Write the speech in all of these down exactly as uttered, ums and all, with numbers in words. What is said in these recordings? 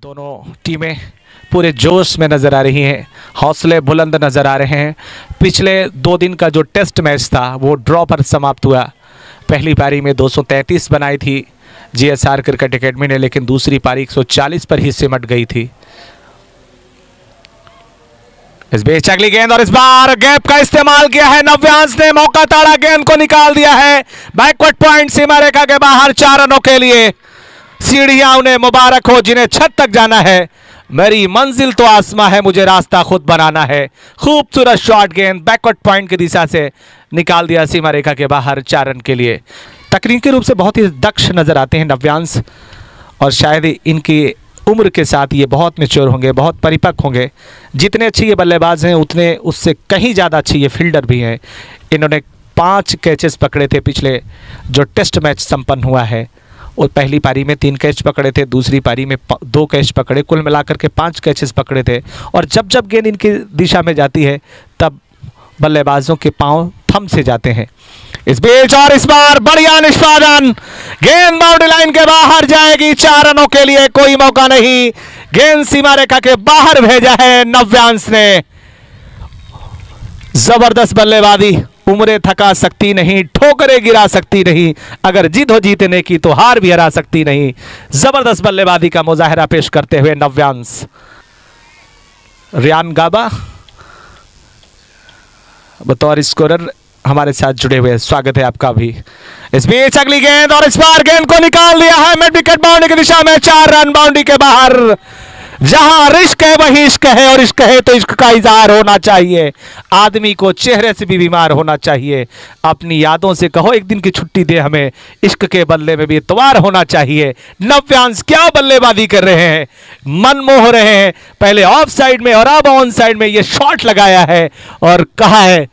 दोनों टीमें पूरे जोश में नज़र आ रही हैं, हौसले बुलंद नज़र आ रहे हैं। पिछले दो दिन का जो टेस्ट मैच था वो ड्रॉ पर समाप्त हुआ। पहली पारी में दो सौ तैंतीस बनाई थी जीएसआर क्रिकेट एकेडमी ने, लेकिन दूसरी पारी एक सौ चालीस पर ही सिमट गई थी। इस बीच अगली गेंद और इस बार गैप का इस्तेमाल किया है नव्यांश ने, मौका ताड़ा, गेंद को निकाल दिया है बैकवर्ड पॉइंट सीमा रेखा के बाहर चार रनों के लिए। सीढ़ियां उन्हें मुबारक हो जिन्हें छत तक जाना है, मेरी मंजिल तो आसमां है, मुझे रास्ता खुद बनाना है। खूबसूरत शॉट, गेंद बैकवर्ड पॉइंट की दिशा से निकाल दिया सीमा रेखा के बाहर चार रन के लिए। तकनीकी रूप से बहुत ही दक्ष नजर आते हैं नव्यांश, और शायद इनकी उम्र के साथ ये बहुत मैच्योर होंगे, बहुत परिपक्व होंगे। जितने अच्छे ये बल्लेबाज हैं उतने उससे कहीं ज़्यादा अच्छे ये फील्डर भी हैं। इन्होंने पाँच कैचेस पकड़े थे पिछले जो टेस्ट मैच संपन्न हुआ है, और पहली पारी में तीन कैच पकड़े थे, दूसरी पारी में दो कैच पकड़े, कुल मिलाकर के पांच कैचेस पकड़े थे। और जब जब गेंद इनकी दिशा में जाती है तब बल्लेबाजों के पांव थम से जाते हैं। इस बीच और इस बार बढ़िया निष्पादन, गेंद बाउंड्री लाइन के बाहर जाएगी चार रनों के लिए, कोई मौका नहीं। गेंद सीमा रेखा के बाहर भेजा है नव्यांश ने। जबरदस्त बल्लेबाजी, उम्रें थका सकती नहीं, ठोकरें गिरा सकती नहीं, अगर जिद हो जीतने की तो हार भी हरा सकती नहीं। जबरदस्त बल्लेबाजी का मुजाहरा पेश करते हुए नव्यांश। रियान गाबा बतौर स्कोरर हमारे साथ जुड़े हुए, स्वागत है आपका भी। इस बीच अगली गेंद और इस बार गेंद को निकाल दिया है मिड विकेट बाउंड्री की दिशा में, चार रन बाउंड्री के बाहर। जहां रिश्क है वही इश्क है, और इश्क है तो इश्क का इजहार होना चाहिए। आदमी को चेहरे से भी बीमार होना चाहिए। अपनी यादों से कहो एक दिन की छुट्टी दे हमें, इश्क के बल्ले में भी इतवार होना चाहिए। नव्यांश क्या बल्लेबाजी कर रहे हैं, मन मोह रहे हैं। पहले ऑफ साइड में और अब ऑन साइड में ये शॉट लगाया है और कहा है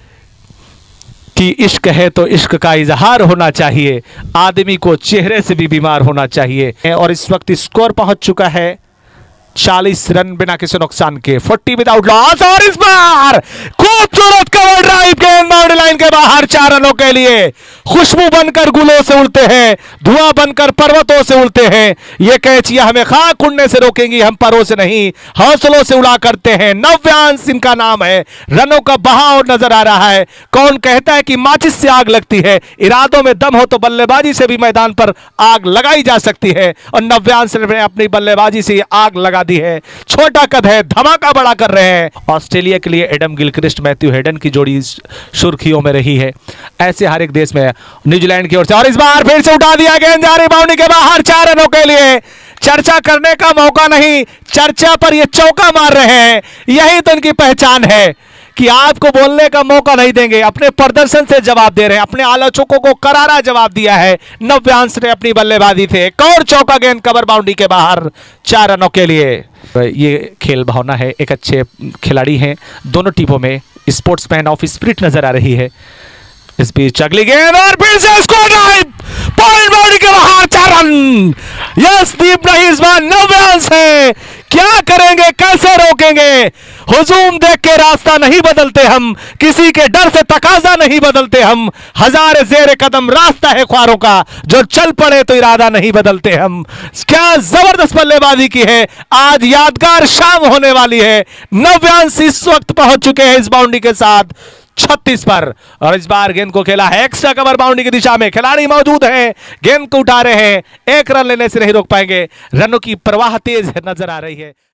कि इश्क है तो इश्क का इजहार होना चाहिए, आदमी को चेहरे से भी बीमार होना चाहिए। और इस वक्त स्कोर पहुंच चुका है चालीस रन बिना किसी नुकसान के, चालीस विदाउट लॉस। और इस बार खूबसूरत कवर ड्राइव, गेंद बाउंड्री लाइन के बाहर चार रनों के लिए। खुशबू बनकर गुलों से उड़ते हैं, धुआं बनकर पर्वतों से उड़ते हैं। ये कैचियां हमें खाक उड़ने से रोकेंगी, हम परों से नहीं हौसलों से उड़ा करते हैं। नव्यांश इनका नाम है, रनों का बहाव नजर आ रहा है। कौन कहता है कि माचिस से आग लगती है, इरादों में दम हो तो बल्लेबाजी से भी मैदान पर आग लगाई जा सकती है, और नव्यांश ने अपनी बल्लेबाजी से आग लगा दी है। छोटा कद है, धमाका बड़ा कर रहे हैं। ऑस्ट्रेलिया के लिए एडम गिलक्रिस्ट मैथ्यू हेडन की जोड़ी सुर्खियों में रही है, ऐसे हर एक देश में न्यूजीलैंड की ओर से। और इस बार फिर से उठा दिया, गेंद जा रही बाउंड्री के बाहर चार रनों के लिए। चर्चा करने का मौका नहीं, चर्चा पर ये चौका मार रहे हैं। यही तो इनकी पहचान है कि आपको बोलने का मौका नहीं देंगे, अपने प्रदर्शन से जवाब दे रहे हैं। अपने आलोचकों को करारा जवाब दिया है नव्यांश ने अपनी बल्लेबाजी से। एक और चौका, गेंद कवर बाउंड्री के बाहर चार रनों के लिए। ये खेल भावना है, एक अच्छे खिलाड़ी हैं दोनों टीमों में, स्पोर्ट्समैन ऑफ स्पिरिट नजर आ रही है। इस बीच अगली गेंद और फिर से स्कोर ड्राइव, पॉइंट बाउंड्री के बाहर चार रन। यस दीप नहीं, इस बार नव्यांश है। क्या करेंगे, कैसे रोकेंगे? हुजूम देख के रास्ता नहीं बदलते हम, किसी के डर से तकाजा नहीं बदलते हम। हजार जेर कदम रास्ता है ख्वारों का, जो चल पड़े तो इरादा नहीं बदलते हम। क्या जबरदस्त बल्लेबाजी की है, आज यादगार शाम होने वाली है। नव्यांश इस वक्त पहुंच चुके हैं इस बाउंड्री के साथ छत्तीस पर, और इस बार गेंद को खेला है एक्स्ट्रा कवर बाउंड्री की दिशा में। खिलाड़ी मौजूद हैं, गेंद को उठा रहे हैं, एक रन लेने से नहीं रोक पाएंगे। रनों की प्रवाह तेज नजर आ रही है।